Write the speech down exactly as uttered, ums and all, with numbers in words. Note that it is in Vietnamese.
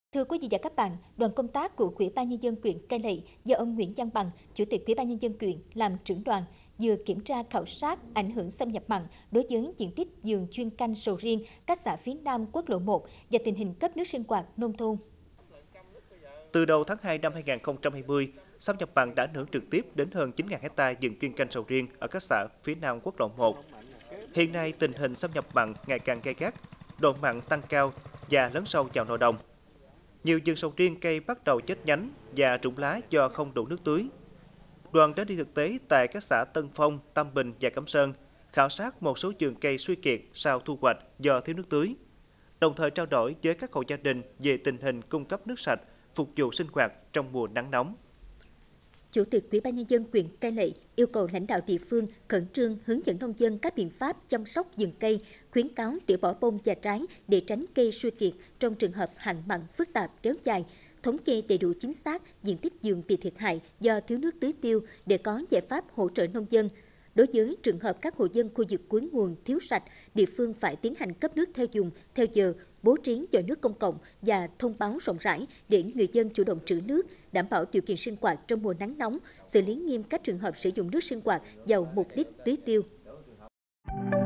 Thưa quý vị và các bạn, đoàn công tác của Ủy ban Nhân dân huyện Cai Lậy do ông Nguyễn Văn Bằng, Chủ tịch Ủy ban Nhân dân huyện làm trưởng đoàn, vừa kiểm tra khảo sát ảnh hưởng xâm nhập mặn đối với diện tích vườn chuyên canh sầu riêng các xã phía Nam quốc lộ một và tình hình cấp nước sinh hoạt nông thôn. Từ đầu tháng hai năm hai nghìn không trăm hai mươi, xâm nhập mặn đã ảnh hưởng trực tiếp đến hơn chín nghìn ha vườn chuyên canh sầu riêng ở các xã phía Nam quốc lộ một. Hiện nay, tình hình xâm nhập mặn ngày càng gay gắt, độ mặn tăng cao và lấn sâu vào nội đồng. Nhiều vườn sầu riêng cây bắt đầu chết nhánh và rụng lá do không đủ nước tưới. Đoàn đã đi thực tế tại các xã Tân Phong, Tam Bình và Cẩm Sơn, khảo sát một số vườn cây suy kiệt sau thu hoạch do thiếu nước tưới, đồng thời trao đổi với các hộ gia đình về tình hình cung cấp nước sạch phục vụ sinh hoạt trong mùa nắng nóng. Chủ tịch Ủy ban Nhân dân huyện Cai Lậy yêu cầu lãnh đạo địa phương khẩn trương hướng dẫn nông dân các biện pháp chăm sóc vườn cây, khuyến cáo tỉa bỏ bông và trái để tránh cây suy kiệt trong trường hợp hạn mặn phức tạp kéo dài, thống kê đầy đủ chính xác diện tích vườn bị thiệt hại do thiếu nước tưới tiêu để có giải pháp hỗ trợ nông dân. Đối với trường hợp các hộ dân khu vực cuối nguồn thiếu sạch, địa phương phải tiến hành cấp nước theo dùng, theo giờ, bố trí giỏ nước công cộng và thông báo rộng rãi để người dân chủ động trữ nước, đảm bảo điều kiện sinh hoạt trong mùa nắng nóng, xử lý nghiêm các trường hợp sử dụng nước sinh hoạt vào mục đích tưới tiêu.